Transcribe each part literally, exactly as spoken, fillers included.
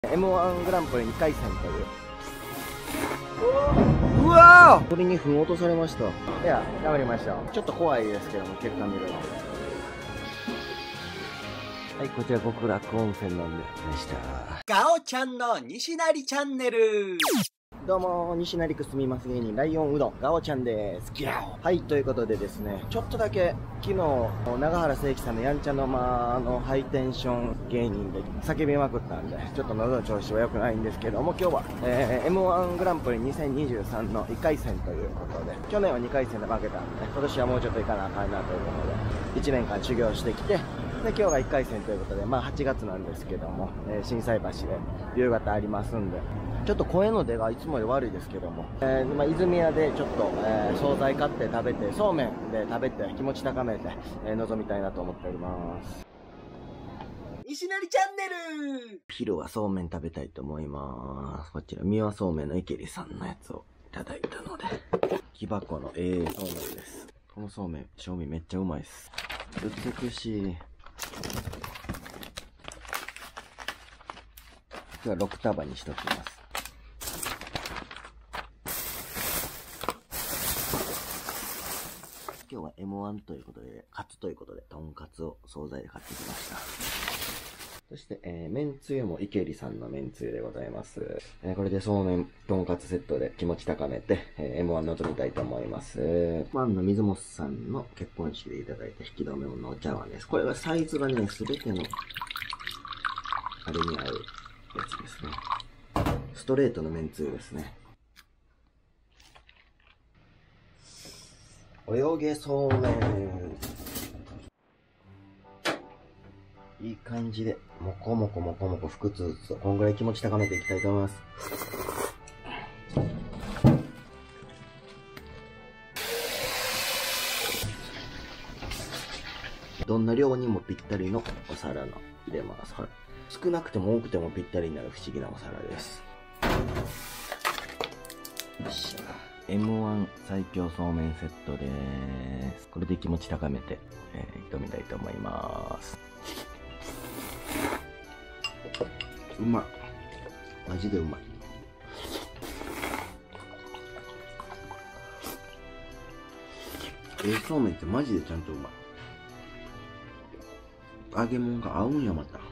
エムワン グランプリにかい戦という。うわー、これに糞落とされました。いや、頑張りました。ちょっと怖いですけども、結果見るの。はい、こちら極楽温泉なんででした。 ガオちゃんの西成チャンネル。 どうも、西成区住みます芸人ライオンうどんガオちゃんです。ギャオ。はい、ということでですね、ちょっとだけ昨日永原聖輝さんのやんちゃの間のハイテンション芸人で叫びまくったんで、ちょっと喉の調子は良くないんですけども、今日は、えー、エムワン グランプリにせんにじゅうさんのいっかい戦ということで、去年はにかい戦で負けたんで、今年はもうちょっといかなあかんなということで、いちねんかん修行してきて、で今日がいっかい戦ということで、まあはちがつなんですけども、えー、心斎橋で夕方ありますんで、ちょっと声の出がいつもより悪いですけども、えーまあ、泉屋でちょっと、えー、惣菜買って食べて、そうめんで食べて気持ち高めて、えー、臨みたいなと思っております。 西成チャンネル。 昼はそうめん食べたいと思います。こちら三輪そうめんの池里さんのやつをいただいたので、木箱のええそうめんです。このそうめん正味めっちゃうまいです。美しい。今日はろくたばにしときます。今日は エムワン ということで、カツということで、とんかつを惣菜で買ってきました。そして、えー、めんつゆも池里さんのめんつゆでございます。えー、これでそうめん、とんかつセットで気持ち高めて、えー、エムワン 臨みたいと思います。ワンの水本さんの結婚式でいただいた引き止めのお茶碗です。これがサイズがね、すべての、あれに合うやつですね。ストレートのめんつゆですね。泳げそうめん。いい感じで、もこもこもこもこ腹痛と、こんぐらい気持ち高めていきたいと思います。どんな量にもぴったりのお皿の入れます。はい、少なくても多くてもぴったりになる不思議なお皿です。よっしゃ。エムワン 最強そうめんセットです。これで気持ち高めて、えー、挑みたいと思います。うまい。マジでうまい。えー、そうめんってマジでちゃんとうまい。揚げ物が合うんやまた。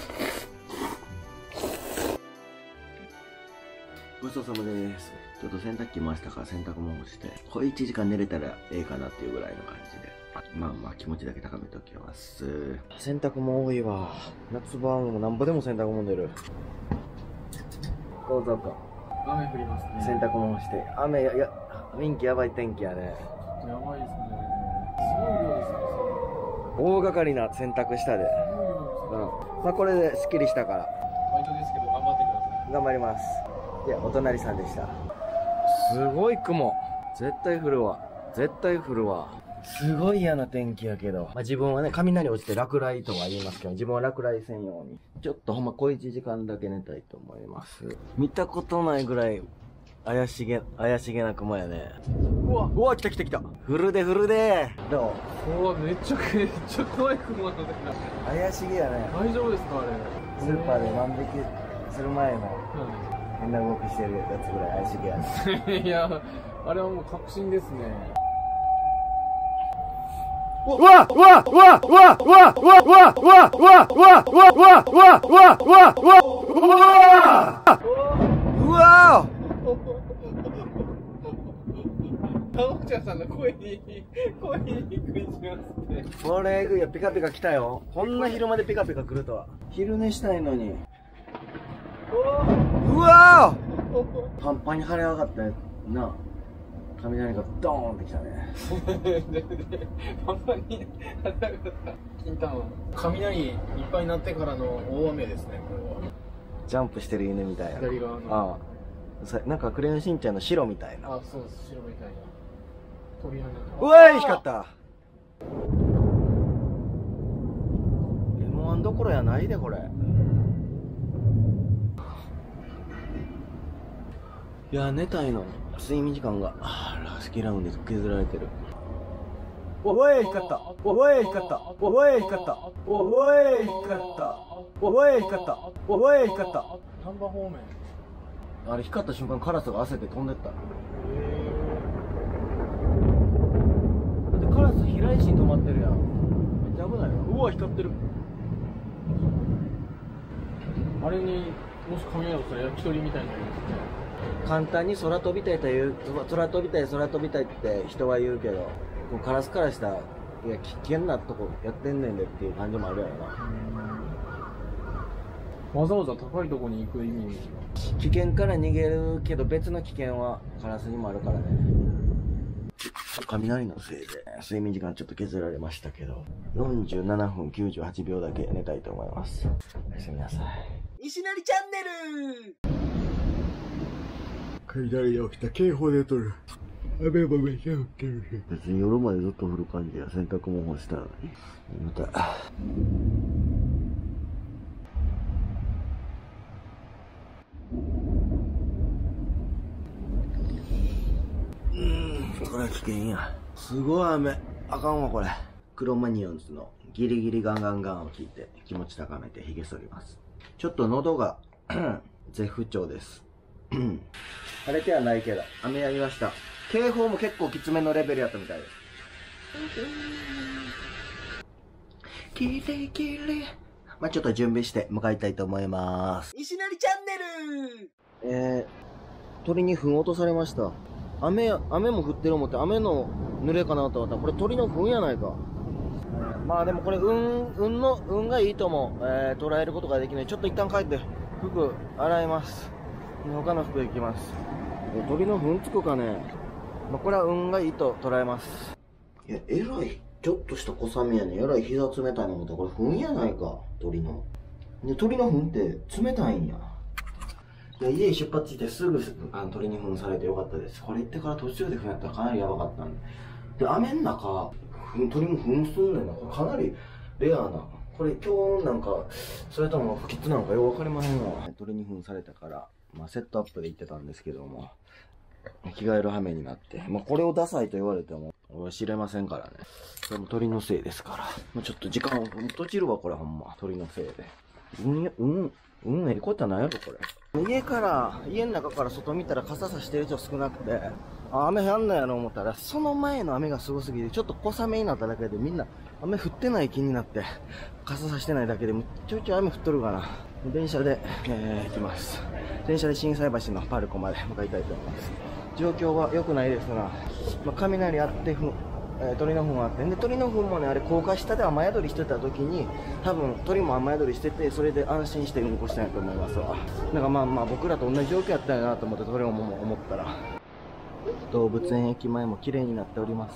ごちそうさまです。ちょっと洗濯機回したから洗濯物して、これいちじかん寝れたらええかなっていうぐらいの感じで。まあまあ気持ちだけ高めておきます。洗濯物多いわ。夏場もなんぼでも洗濯物出る。どうぞか。 雨降りますね。 洗濯物して。雨や、いや、天気やばい天気やね。 やばいですね。すごい量ですね。 大掛かりな洗濯したで。うん。まあこれでスッキリしたから。 バイトですけど頑張ってください。 頑張ります。いや、お隣さんでした。すごい雲。絶対降るわ。絶対降るわ。すごい嫌な天気やけど。まあ、自分はね、雷落ちて落雷とは言いますけど、自分は落雷せんように。ちょっとほんま小いちじかんだけ寝たいと思います。見たことないぐらい怪しげ、怪しげな雲やね。うわ、うわ、来た来た来た。降るで降るで。どう？ うわ、めっちゃ、めっちゃ怖い雲なんだけど。 怪しげやね。 大丈夫ですかあれ。 スーパーで万引きする前の。 は変な動きしてるやつぐらい怪しげやね。 い。いや、あれはもう確信ですね。 うわうわうわうわうわうわうわうわうわうわうわうわうわうわうわうわうわうわガオちゃんさんの声に、声にびっくりしますね。 これいやピカピカ来たよ。こんな昼間でピカピカ来るとは。昼寝したいのに。うわーパンパンに晴れ上がったやつな。雷がドーンってきたね。 パンパンに晴れ上がった。金丹は雷いっぱいになってからの大雨ですね、これは。 ジャンプしてる犬みたいな。 左側の。 ああ。さなんかクレヨンしんちゃんの白みたいな。 あ、そうです。白みたいな。鳥肌が。 うわー光った。エムワン どころやないでこれ。いや寝たいの。睡眠時間がラスキーラウンで削られてる。 おい、光った。おい、光った。おい、光った。おい、光った。おい、光った。おい、光った。 丹波方面。 あれ、光った瞬間、カラスが焦って飛んでった。だってカラス平石に止まってるやん。めっちゃ危ないよ。うわ、光ってる。 あれにもし雷が落ちたら焼き鳥みたいになりますね。 簡単に空飛びたいという空飛びたい空飛びたいって人は言うけど、カラスからしたらいや危険なとこやってんねんでっていう感じもあるやろな。 わざわざ高いとこに行く意味。 危険から逃げるけど別の危険はカラスにもあるからね。雷のせいで睡眠時間ちょっと削られましたけど、よんじゅうななふんきゅうじゅうはちびょうだけ寝たいと思います。おやすみなさい。 西成チャンネル。 雷で起きた警報で撮る。雨もめっちゃ降ってるし。別に夜までずっと降る感じや。洗濯物干したのに。また。うーん、これは危険や。すごい雨。あかんわ、これ。クロマニオンズのギリギリガンガンガンを聞いて気持ち高めて髭剃ります。ちょっと喉が絶不調です。晴れてはないけど、雨やみました。警報も結構きつめのレベルやったみたいです。キレキレ。まあちょっと準備して向かいたいと思います。 西成チャンネル。 えー、鳥に糞落とされました。雨、雨も降ってる思って、雨の濡れかなと思ったら、これ鳥の糞やないか。まあでもこれ運、運の、運がいいとも、えー、捉えることができない。ちょっと一旦帰って服洗います。他の服行きます。鳥の糞つくかね。まあ、これは運がいいと捉えます。いや、えらい、ちょっとした小雨やね。えらい膝冷たいの思ったら、これ糞やないか、鳥の。で、鳥の糞って冷たいんや。いや、家出発してすぐあの鳥に糞されてよかったです。これ行ってから途中で糞やったらかなりやばかったんで。で、雨の中、鳥も糞すんねんな。これかなりレアな。これ今日なんか、それとも不吉なのかよくわかりませんわ。鳥に糞されたから、まあセットアップで行ってたんですけども、着替える羽目になって、まあこれをダサいと言われても、俺は知れませんからね。これも鳥のせいですから。もうちょっと時間を閉じるわ、これほんま。鳥のせいで。うん、うん、うん、ええことはないやろ、これ。家から、家の中から外見たら傘さしてる人少なくて、あ、雨降んないやろ思ったら、その前の雨がすごすぎて、ちょっと小雨になっただけでみんな、雨降ってない気になって、傘さしてないだけで、ちょいちょい雨降っとるかな。電車で、えー、行きます。電車で心斎橋のパルコまで向かいたいと思います。状況は良くないですが、まあ、雷あってふ、えー、鳥の糞あって、で鳥の糞もね、あれ高架下で雨宿りしてた時に、多分鳥も雨宿りしてて、それで安心してうんこしたんやと思いますわ。なんかまあまあ僕らと同じ状況やったんやなと思って、それを思ったら、動物園駅前も綺麗になっております。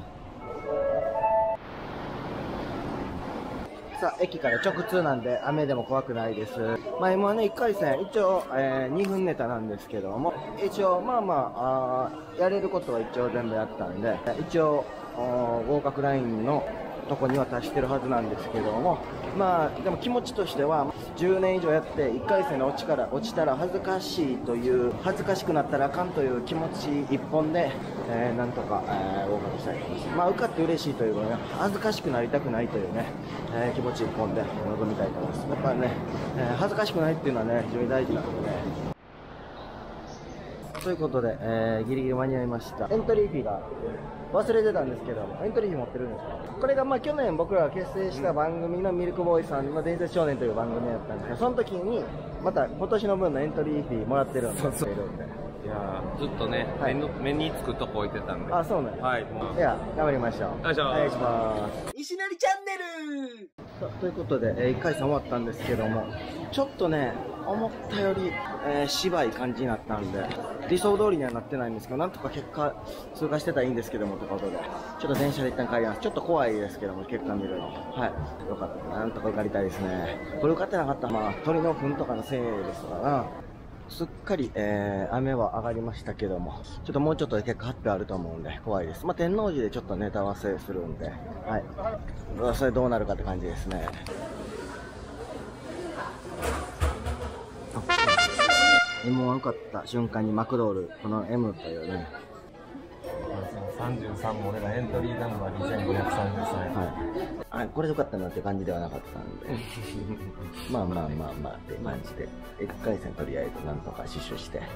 さあ、駅から直通なんで雨でも怖くないです。まあ、エムワン ね、いっかい戦、一応、えー、にふんネタなんですけども、一応、まあまあ、あやれることは一応全部やったんで、一応、合格ラインのとこには達してるはずなんですけども、まあ、でも気持ちとしては、じゅうねん以上やって、いっかい戦の落ちから、落ちたら恥ずかしいという、恥ずかしくなったらあかんという気持ち一本で、えー、なんとか、えー、合格したいと思います。まあ、受かって嬉しいというかね、恥ずかしくなりたくないというね、えー、気持ち一本で臨みたいと思います。やっぱね、えー、恥ずかしくないっていうのはね、非常に大事なのでね。ということで、えー、ギリギリ間に合いました。エントリーフィーが忘れてたんですけど、エントリーフィー持ってるんですよ。これがまあ去年僕らが結成した番組のミルクボーイさんの伝説少年という番組だったんですけど、その時にまた今年の分のエントリーフィーもらってるんですよ。そうそう、いやずっとね、はい、目の目につくとこ置いてたんで。 あ、そうなんです。 はい。 いや、頑張りましょう。 お願いします。 お願いします。 西成チャンネル。 ということで、えー、いっかい戦終わったんですけども、ちょっとね、思ったより、えー、芝い感じになったんで、理想通りにはなってないんですけど、なんとか結果通過してたらいいんですけどもということで、ちょっと電車で一旦帰ります。ちょっと怖いですけども、結果見るの。はい。よかった。なんとか受かりたいですね。これ受かってなかったら、まあ、鳥の糞とかのせいですからな。すっかり、えー、雨は上がりましたけども、ちょっともうちょっとで結果発表あると思うんで、怖いです。まあ、天王寺でちょっとネタ合わせするんで、はい。それどうなるかって感じですね。エムワン 受かった瞬間にマクドール、この M というね、 さんじゅうさんも俺がエントリーナンバーにせんごひゃくさんじゅうさんや。 はい。あ、これでよかったなって感じではなかったんで。まあまあまあまあって感じで。いっかい戦とりあえずなんとか死守して、うん、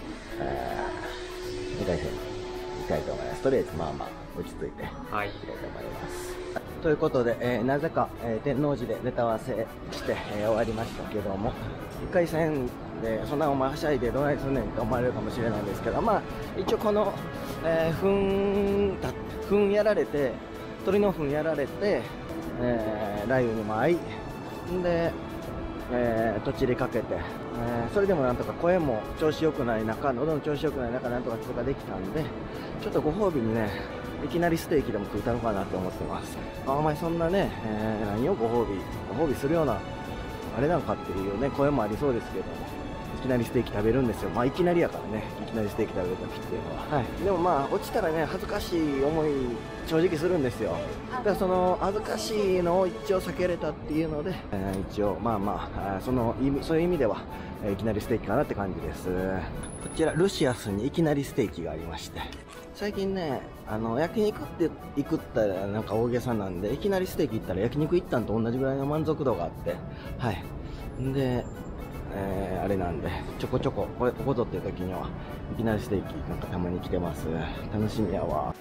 にかい戦行きたいと思います。とりあえずまあまあ落ち着いて、はい、いきたいと思います。ということで、えー、なぜか、えー、天王寺でネタ合わせして、えー、終わりましたけども、いっかい戦でそんなお前はしゃいでどないすんねんって思われるかもしれないんですけど、まあ一応この、えー、ふんたふんやられて鳥のふんやられて、えー、雷雨にも遭いで、えー、とちりかけて、えー、それでもなんとか声も調子良くない中、喉の調子良くない中なんとか通過できたんで、ちょっとご褒美にねいきなりステーキでも食いたのかなって思ってます。あお前そんなね、えー、何をご褒美ご褒美するようなあれなんかっていうね声もありそうですけども、いきなりステーキ食べるんですよ。まあいきなりやからね、いきなりステーキ食べるときっていうのは、はい、でもまあ落ちたらね恥ずかしい思い正直するんですよ。だからその恥ずかしいのを一応避けれたっていうので、えー、一応まあまあその意味そういう意味では、えー、いきなりステーキかなって感じです。こちらルシアスにいきなりステーキがありまして、最近ねあの焼肉って行くったらなんか大げさなんで、いきなりステーキ行ったら焼肉行ったんと同じぐらいの満足度があって、はいで、えー、あれなんでちょこちょここれここぞっていう時にはいきなりステーキなんかたまに来てます。楽しみやわ。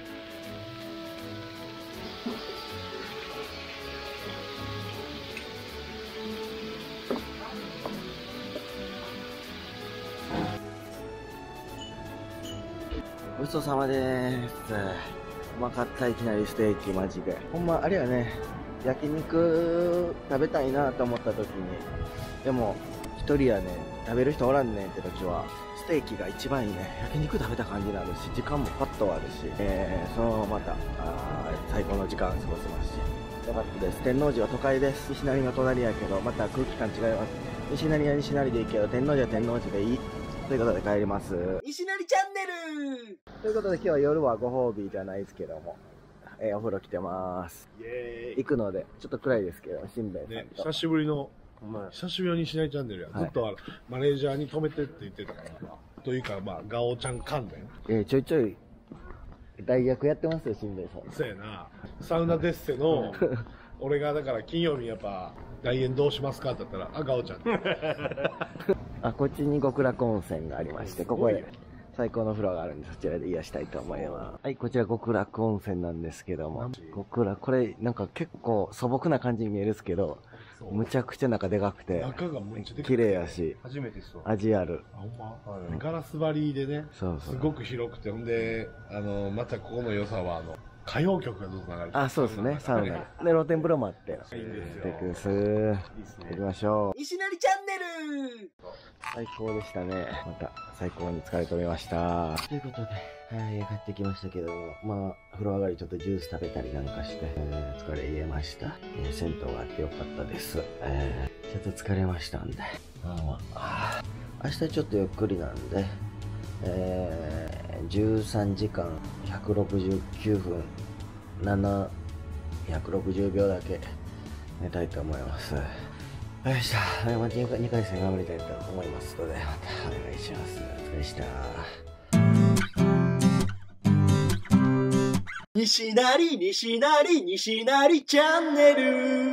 ごちそうさまでーす。うまかった、いきなりステーキマジで。ほんまあれやね、焼肉食べたいなと思った時に、でも一人やね食べる人おらんねんって時はステーキが一番いいね。焼肉食べた感じになるし、時間もパッとあるし、えー、そのまたあ最高の時間過ごせますし、よかったです。天王寺は都会です。西成の隣やけどまた空気感違います。西成は西成でいいけど天王寺は天王寺でいいということで帰ります。 西成チャンネルということで今日は夜はご褒美じゃないですけども、えー、お風呂来てます。イエーイ行くのでちょっと暗いですけど、しんべヱさんと、ね、 久しぶりの久しぶりの西成チャンネルや、はい、ずっとマネージャーに止めてって言ってたからというかまあガオちゃん関連、 えー、ちょいちょい代役やってますよ、しんべヱさん。 そうやな、サウナデッセの俺がだから金曜日にやっぱ来園どうしますかって言ったら、あガオちゃんあこっちに極楽温泉がありまして、ここへ最高の風呂があるんで、そちらで癒したいと思います。はい、こちら極楽温泉なんですけども、極楽、これなんか結構素朴な感じに見えるんですけど、むちゃくちゃ中でかくて、 中がめっちゃでかくて綺麗やし、 初めてそう。 味ある。 あ、ほんま、はい、ガラス張りでね、そうそう、すごく広くて、ほんで、あの、またここの良さは、あの、歌謡曲がずっと流れてる。あ、そうですね、サウナで。で、露天風呂もあって。いいですよ。行きましょう。 西成チャンネル最高でしたね。また最高に疲れ取れました。ということで、はい、帰ってきましたけども、まあ、風呂上がりちょっとジュース食べたりなんかして、えー、疲れ癒えました。えー、銭湯があってよかったです。えー、ちょっと疲れましたんで。まあまあ、明日ちょっとゆっくりなんで、えー、じゅうさんじかんひゃくろくじゅうきゅうふんななひゃくろくじゅうびょうだけ寝たいと思います。よいしょ、またにかい戦頑張りたいと思いますので、またお願いします。お疲れでした。 西成西成西成チャンネル